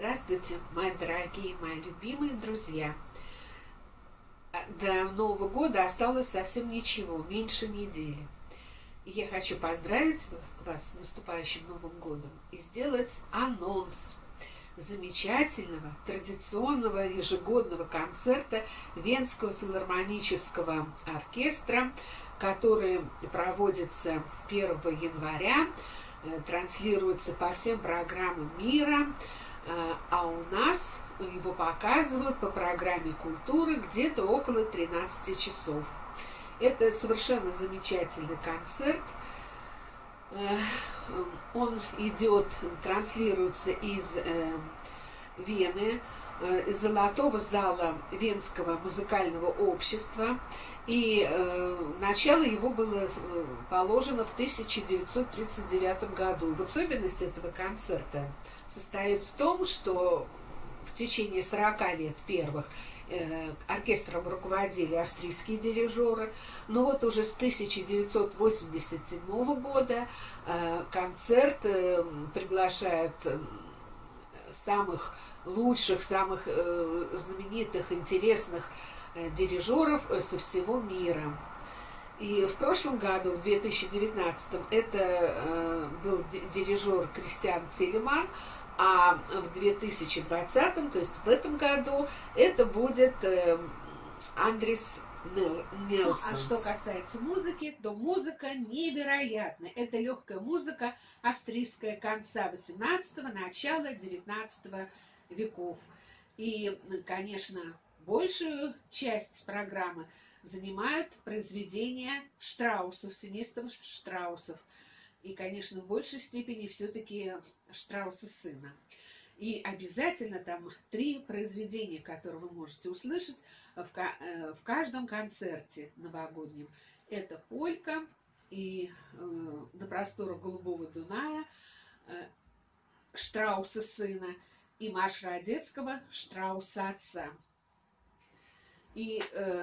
Здравствуйте, мои дорогие, мои любимые друзья. До Нового года осталось совсем ничего, меньше недели. И я хочу поздравить вас с наступающим Новым годом и сделать анонс замечательного традиционного ежегодного концерта Венского филармонического оркестра, который проводится 1 января, транслируется по всем программам мира, а у нас его показывают по программе культуры где-то около 13 часов. Это совершенно замечательный концерт. Он идет, транслируется из Вены, из золотого зала Венского музыкального общества. И начало его было положено в 1939 году. Вот особенность этого концерта состоит в том, что в течение 40 лет первых оркестром руководили австрийские дирижеры, но вот уже с 1987 года концерт приглашает самых лучших, самых знаменитых, интересных дирижеров со всего мира. И в прошлом году, в 2019, это был дирижер Кристиан Целеман, а в 2020, то есть в этом году, это будет Андрис Нельсон. А что касается музыки, то музыка невероятная. Это легкая музыка австрийская конца 18-го, начала 19 веков. И, конечно, большую часть программы занимают произведения Штраусов, семейства Штраусов. И, конечно, в большей степени все-таки Штрауса сына. И обязательно там 3 произведения, которые вы можете услышать в каждом концерте новогоднем. Это «Полька» и «На просторах Голубого Дуная» Штрауса сына и марш Радецкого Штрауса отца. И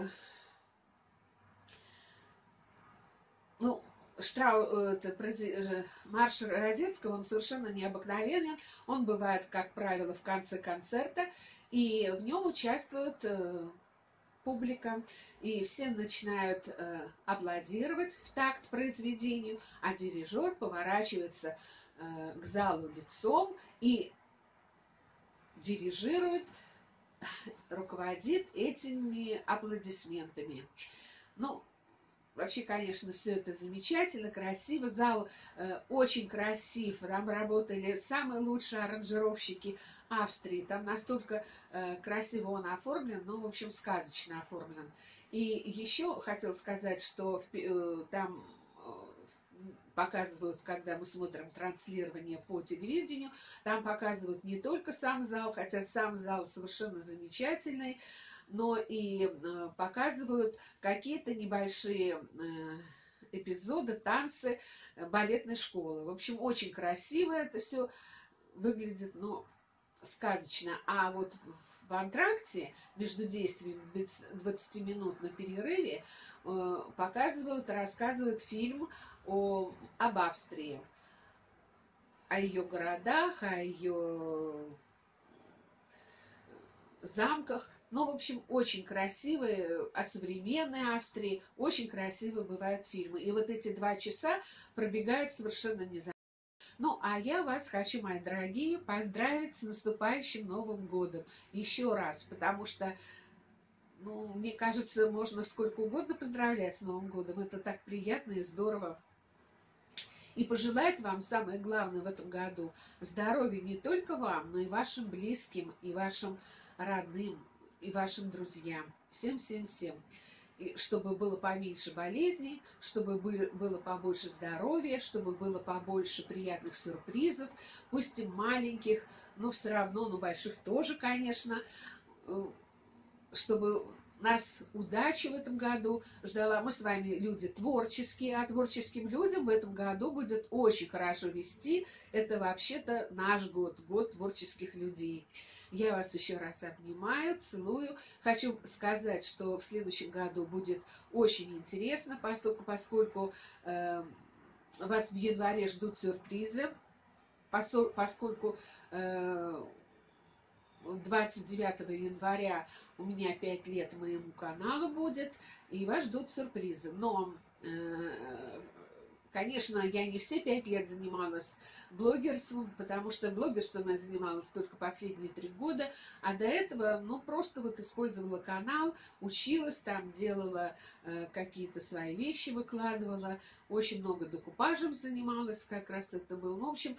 марш Радецкого, он совершенно необыкновенен. Он бывает, как правило, в конце концерта, и в нем участвует публика, и все начинают аплодировать в такт произведению, а дирижер поворачивается к залу лицом и дирижирует, руководит этими аплодисментами. Вообще, конечно, все это замечательно, красиво. Зал очень красив. Там работали самые лучшие аранжировщики Австрии. Там настолько красиво он оформлен, в общем, сказочно оформлен. И еще хотел сказать, что там показывают, когда мы смотрим транслирование по телевидению, там показывают не только сам зал, хотя сам зал совершенно замечательный, но и показывают какие-то небольшие эпизоды, танцы балетной школы. В общем, очень красиво это все выглядит, сказочно. А вот в антракте между действием 20-минутном перерыве рассказывают фильм об Австрии, о ее городах, о ее замках. В общем, очень красивые, о современной Австрии, очень красивые бывают фильмы. И вот эти 2 часа пробегают совершенно незаметно. А я вас хочу, мои дорогие, поздравить с наступающим Новым годом. Еще раз, потому что, мне кажется, можно сколько угодно поздравлять с Новым годом. Это так приятно и здорово. И пожелать вам, самое главное в этом году, здоровья не только вам, но и вашим близким, и вашим родным, и вашим друзьям. Всем-всем-всем. И чтобы было поменьше болезней, чтобы было побольше здоровья, чтобы было побольше приятных сюрпризов, пусть и маленьких, но все равно, больших тоже, конечно, чтобы нас удача в этом году ждала. Мы с вами люди творческие, а творческим людям в этом году будет очень хорошо вести. Это вообще-то наш год, год творческих людей. Я вас еще раз обнимаю, целую. Хочу сказать, что в следующем году будет очень интересно, поскольку вас в январе ждут сюрпризы, поскольку 29 января у меня 5 лет моему каналу будет, и вас ждут сюрпризы. Но, конечно, я не все 5 лет занималась блогерством, потому что блогерством я занималась только последние 3 года, а до этого, ну, просто вот использовала канал, училась там, делала какие-то свои вещи, выкладывала, очень много декупажем занималась, как раз это было. Ну, в общем,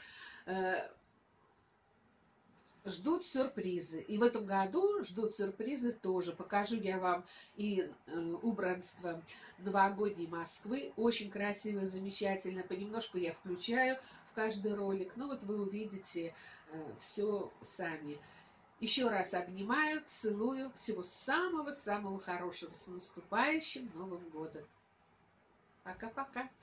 ждут сюрпризы. И в этом году ждут сюрпризы тоже. Покажу я вам и убранство новогодней Москвы. Очень красиво, замечательно. Понемножку я включаю в каждый ролик. Ну вот вы увидите все сами. Еще раз обнимаю, целую. Всего самого-самого хорошего. С наступающим Новым годом. Пока-пока.